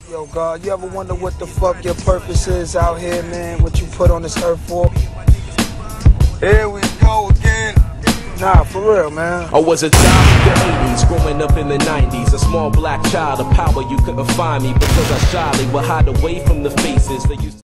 Yo, God, you ever wonder what the fuck your purpose is out here, man? What you put on this earth for? Here we go again. Nah, for real, man. I was a child of the 80s, growing up in the 90s. A small black child of power, you couldn't find me because I shyly would hide away from the faces that used to